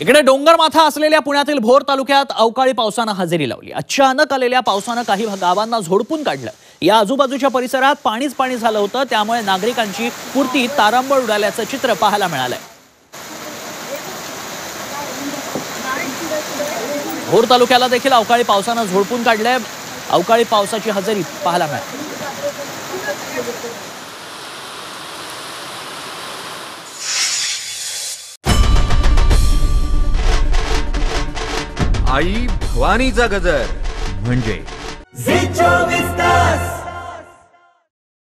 इकडे डोंगरमाथा असलेल्या पुण्यातील भोर तालुक्यात अवकाळी पावसानं हजेरी लावली। अचानक आलेल्या पावसानं काही गावांना झोडपून काढलं। या आजूबाजूच्या परिसरात पाणीच पाणी झालं होतं, त्यामुळे नागरिकांची पुरती तारांबळ उडाल्याचं चित्र पाहायला मिळालंय। भोर तालुक्याला देखील अवकाळी पावसानं झोडपून काढलंय। अवकाळी पावसाची हजेरी पाहायला मिळाली। आई भवानीचा गजर म्हणजे झी 24 तास।